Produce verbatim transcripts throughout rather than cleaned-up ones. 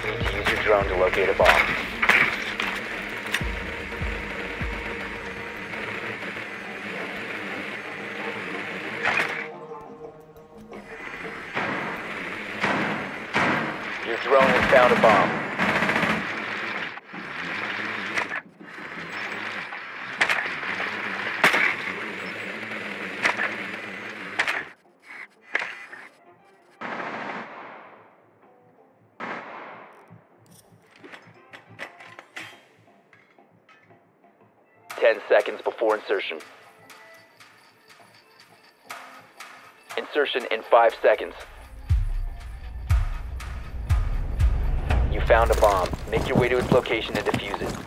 Need to use your drone to locate a bomb. Your drone has found a bomb. Ten seconds before insertion. Insertion in five seconds. You found a bomb. Make your way to its location and defuse it.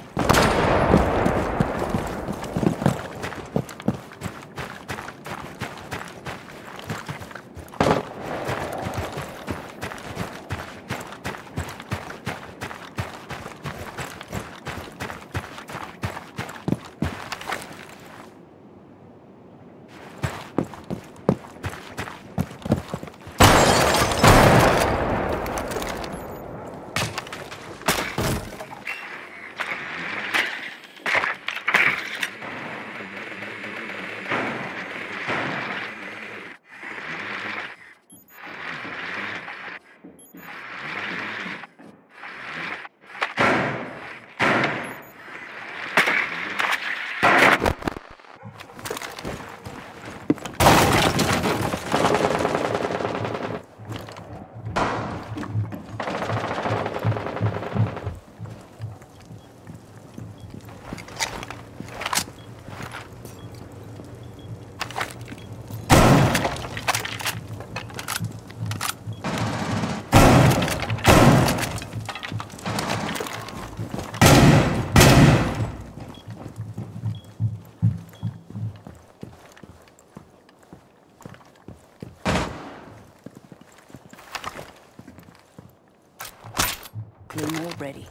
Claymore ready.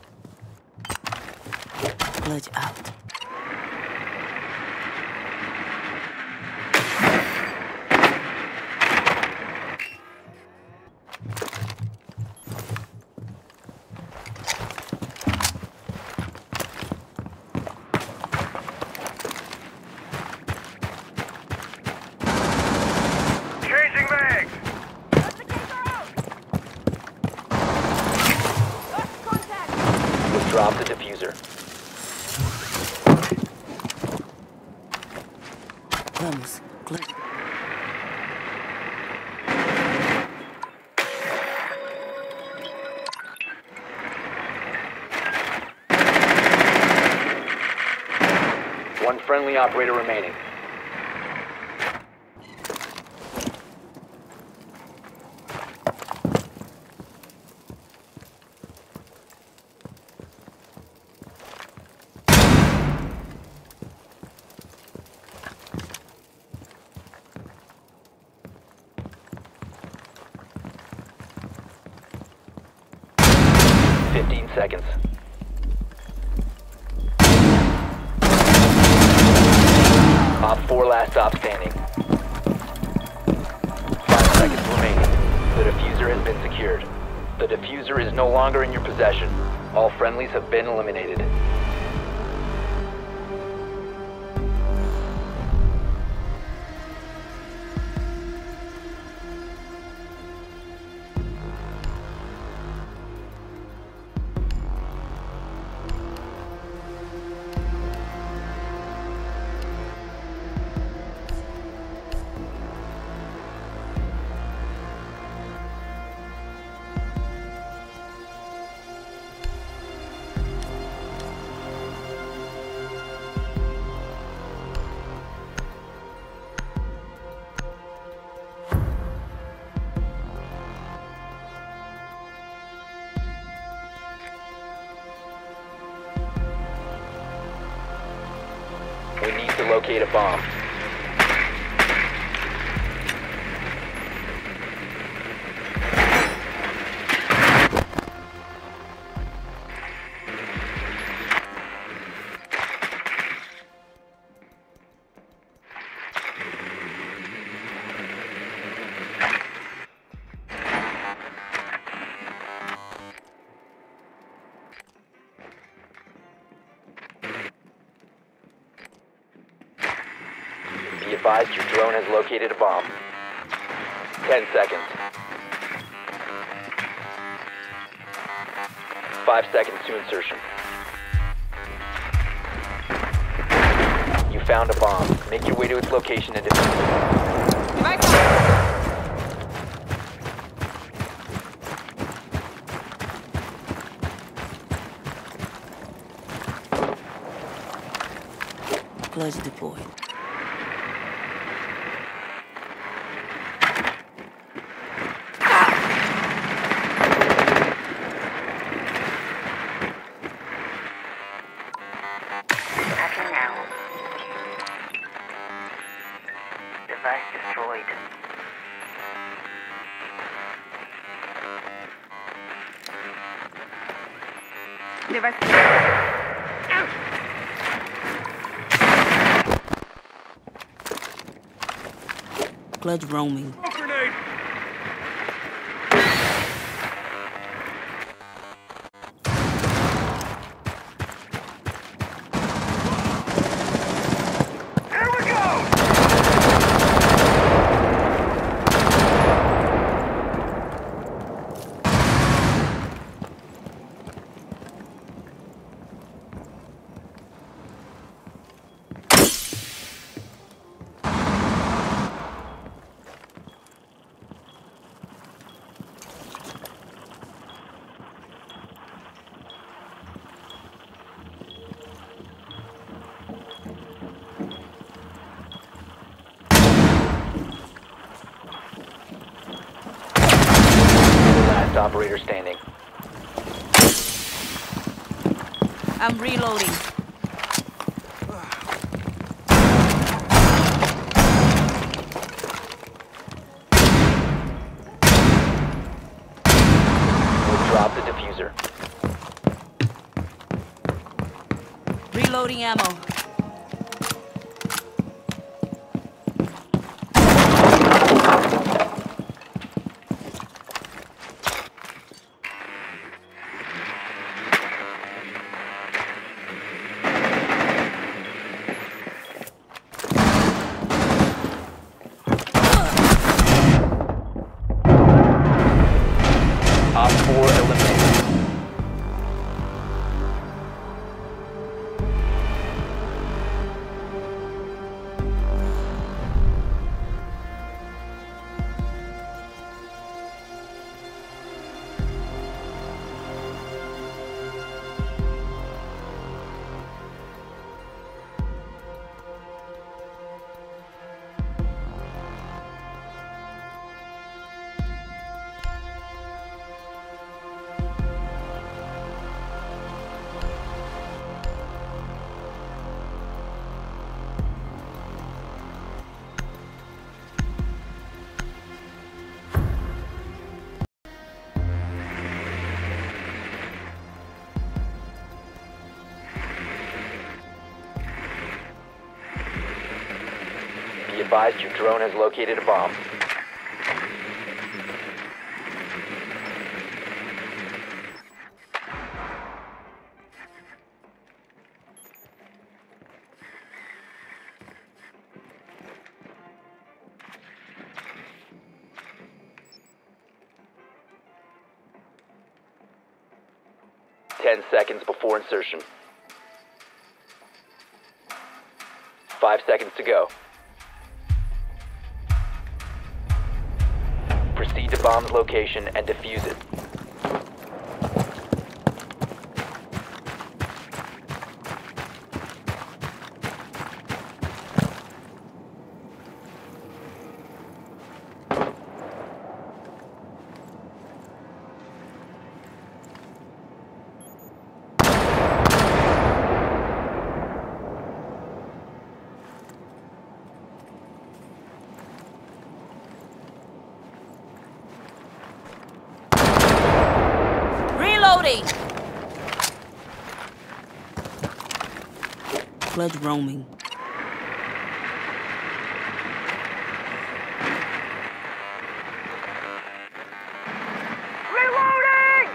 Glitch out. Changing mags! Drop the diffuser. Vamos. Glitch. One friendly operator remaining. Fifteen seconds. Op four last stop standing. Five seconds remaining. The diffuser has been secured. The diffuser is no longer in your possession. All friendlies have been eliminated. We need to locate a bomb. advised your drone has located a bomb. Ten seconds. Five seconds to insertion. You found a bomb. Make your way to its location and defuse it. Device out. Clutch deployed. Tracking now. Device destroyed. Device destroyed. Clutch roaming. Grenade! Here we go! Last operator standing. I'm reloading. We'll drop the diffuser. Reloading ammo. Op four eliminated. Be advised your drone has located a bomb. Ten seconds before insertion. Five seconds to go. Proceed to bomb's location and defuse it. Reloading. Clutch roaming. Reloading!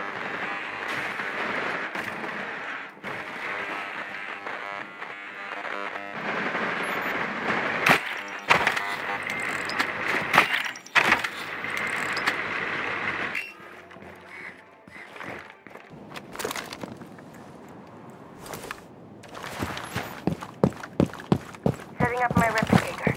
up my replicator.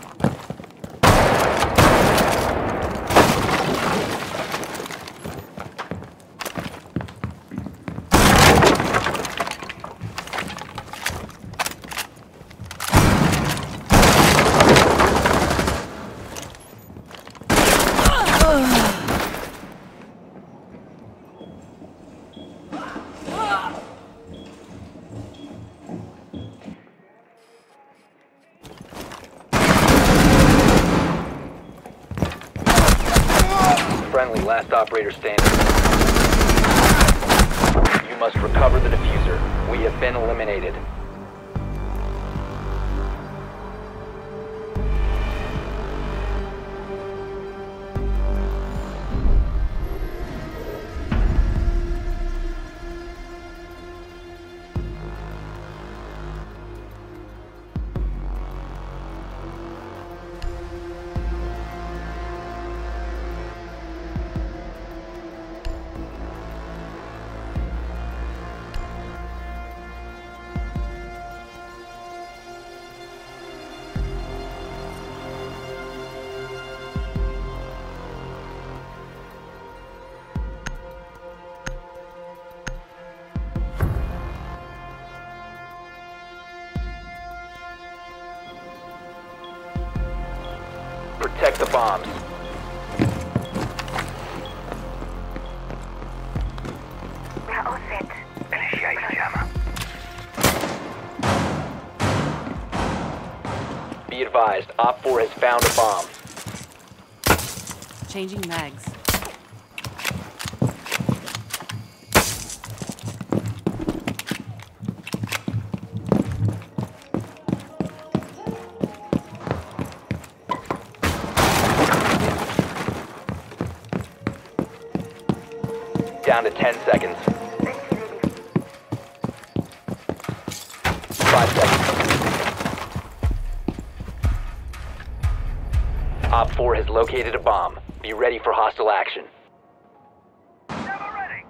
Friendly, last operator standing. You must recover the diffuser. We have been eliminated. Protect the bombs. We're all set. Initiate jammer. Be advised, Op four has found a bomb. Changing mags. Down to ten seconds. Five seconds. Op four has located a bomb. Be ready for hostile action. Jammer ready.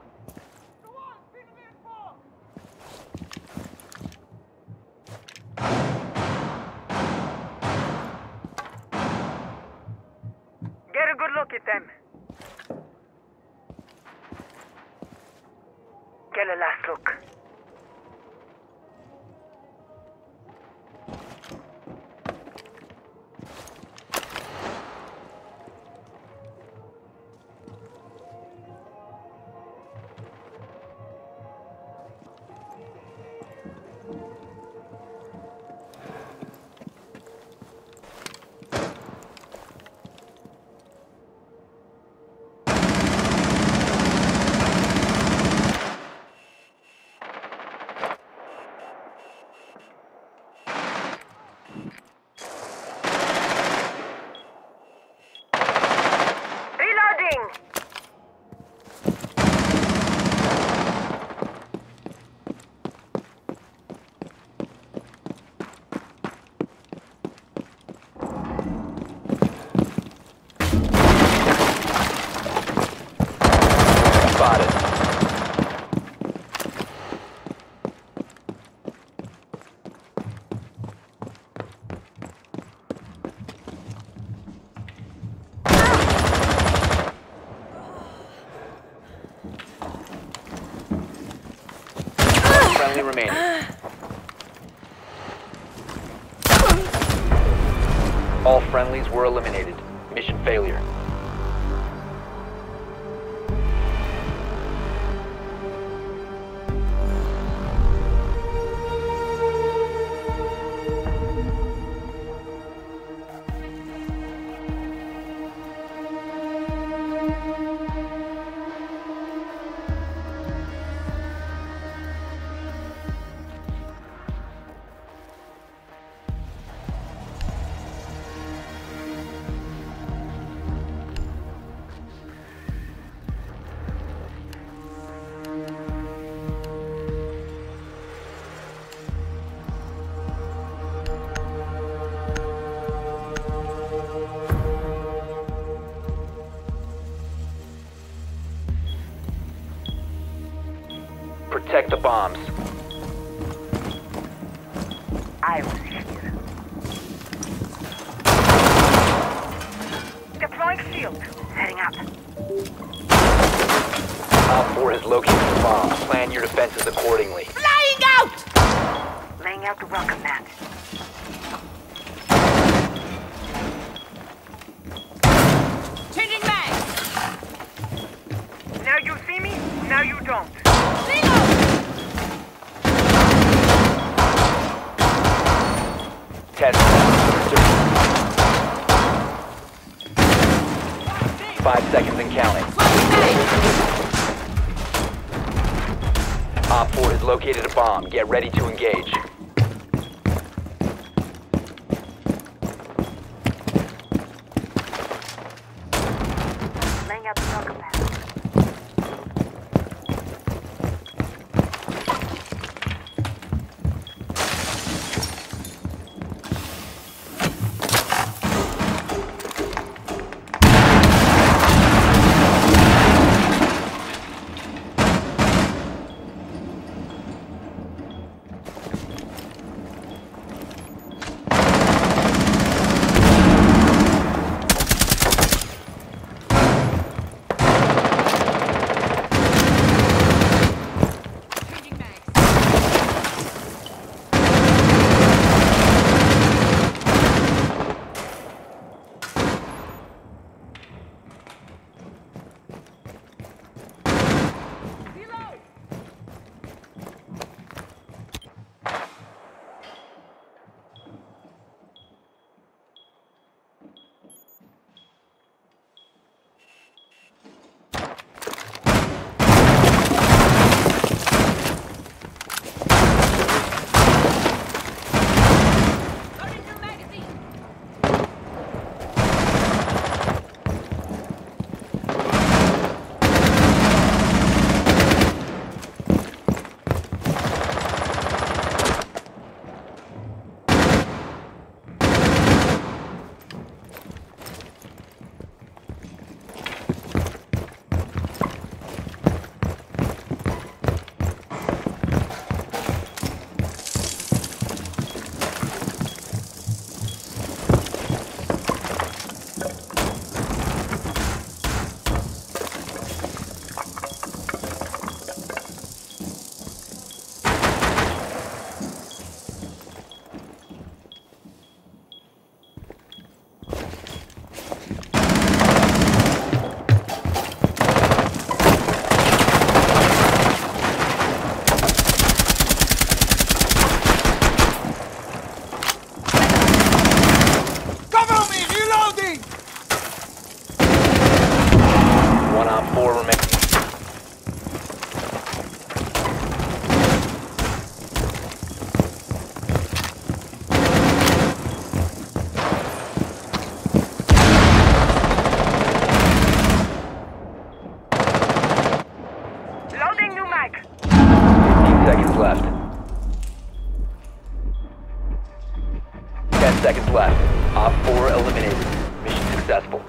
Get a good look at them. Get a last look. Spotted. Friendly remaining. All friendlies were eliminated. Mission failure. Protect the bombs. I was here. Deploying shield. Setting up. Op four has located the bomb. Plan your defenses accordingly. Flying out! Laying out the welcome mat. Changing mag! Now you see me, now you don't. Reload! Ten. Five seconds and counting. Op four has located a bomb. Get ready to engage. Laying out the welcome mat. left. Ten seconds left. Op four eliminated. Mission successful.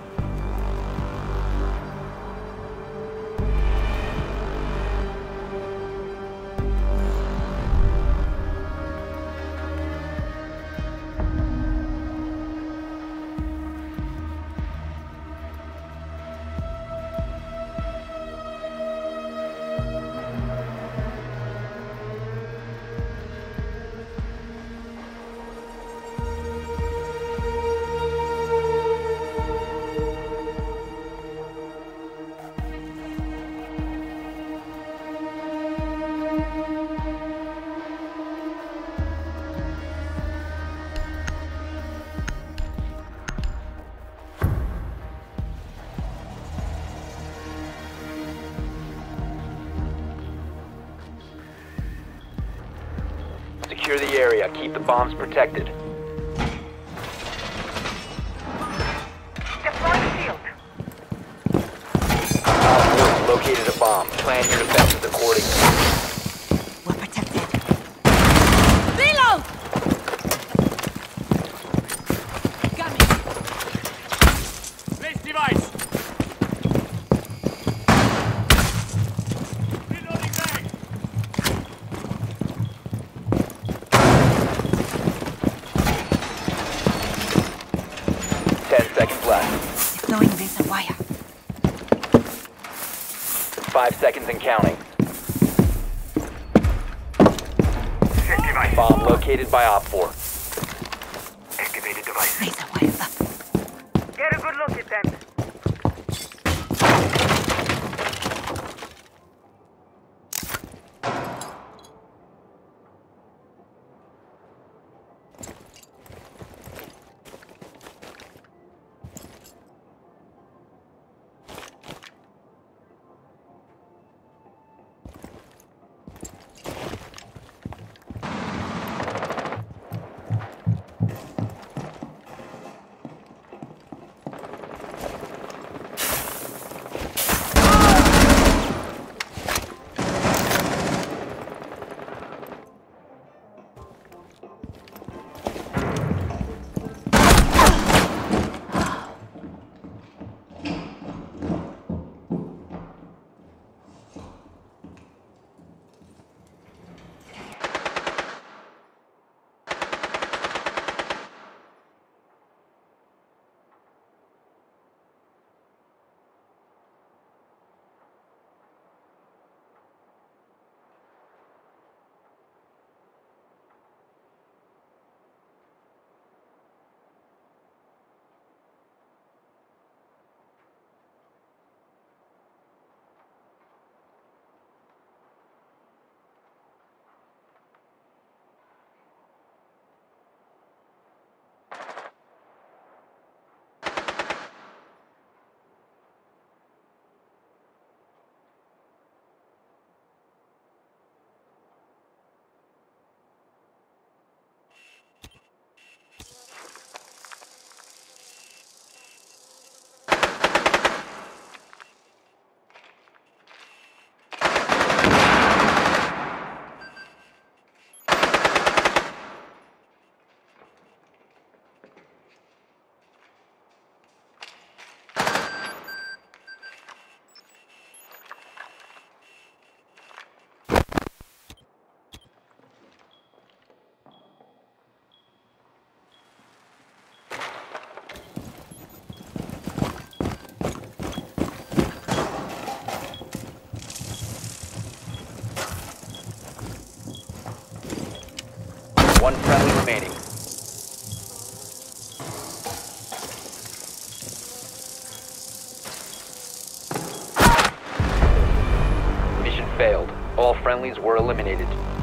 Secure the area. Keep the bombs protected. Deploying shield. Op four has located a bomb. Plan your defenses accordingly. We're protected. Reload! Got me. Place device. Reloading mag. Ten seconds left. Throwing this away. Five seconds and counting. Set device. Bomb located by Op four. Activated device. Razor wire up. Get a good look at them. One friendly remaining. Mission failed. All friendlies were eliminated.